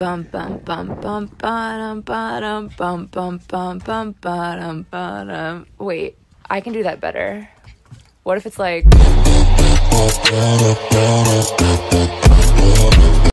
Bum bum bum bum bottom bottom bum bum bum bum bottom bottom. Wait, I can do that better. What if it's like